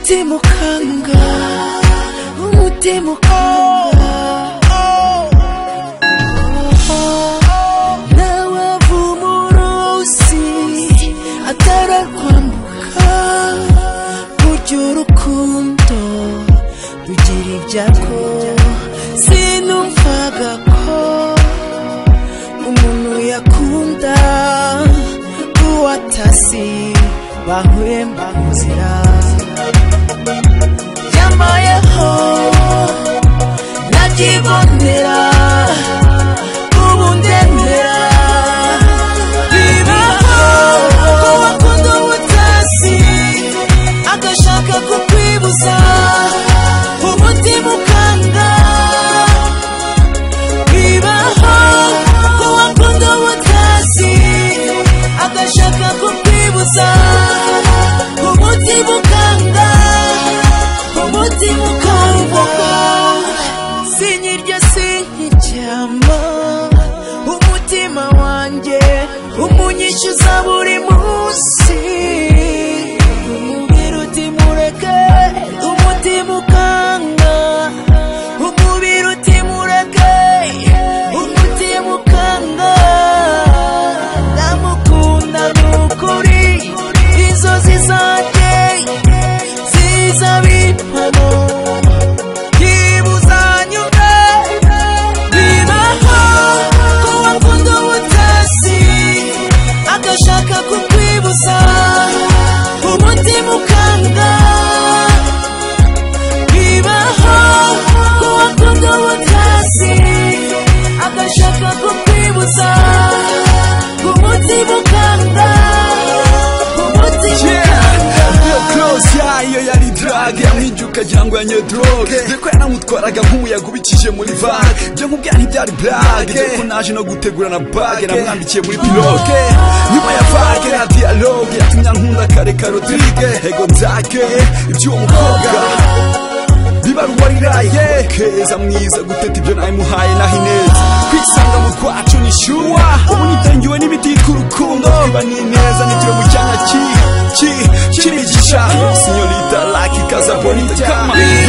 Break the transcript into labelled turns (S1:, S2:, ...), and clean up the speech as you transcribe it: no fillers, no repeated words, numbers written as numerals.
S1: umutima ukanga, umutima ukanga. Nawavuma uruzi atarakwambuka, burya urukundo rugira ibyago. Sinumvaga ko umuntu yakunda uwatasi bahwemba muzira. Yambayeho nabyibonera, ubu ndemera. Bibaho ko wakunda ubutasi agashaka kukwibuza, umutima ukanga. Bibaho ko wakunda ubutasi agashaka kukwibuza, umutima ukanga, umutima ukanga. Sinyirya sinkiryama, umutima wanjye umunyishyuza buri munsi. Umubiri uti mureke, umutima ukanga. Umubiri uti mureke, umutima ukanga. Ndamukunda nukuri, inzozi zanjye zizaba impamo. Yibuzanyume, bibaho ko wakunda ubutasi agashaka kukwibuza, umutima ukanga. Bibaho ko wakunda ubutasi agashaka kukwibuza, umutima ukanga, umutima ukanga.
S2: Iyo yari drage yamwijuka cyangwa yanyoye droge, deko yaramutwaraga nk'umuyaga ubikije muri vague. Byo nkubwira ntibyari blague, deko naje no gutegura na bage namwambikiye muri piloge. Nyuma ya vague na dialogue yatumye nkunda Kareka Rodrigue. Ego nzake iby'uwo mukobwa bibaruwa riraye, keza mwiza guteta ibyo nabimuhaye naho ineza. Kwisanga mu rwacu ni shuwa, ubu nitangiwe n'ibiti ku rukundo. Iba ni neza nitiro mu cyanya cy'imigisha. Sinyorita Lucky Casabonita, come on.